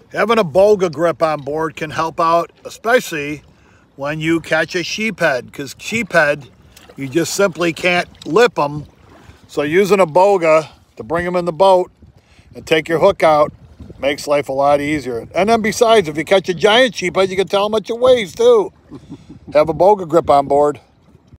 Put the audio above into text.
Having a boga grip on board can help out, especially when you catch a sheephead, because sheephead, you just simply can't lip them. So using a boga to bring them in the boat and take your hook out makes life a lot easier. And then besides, if you catch a giant sheephead, you can tell how much it weighs too. Have a boga grip on board.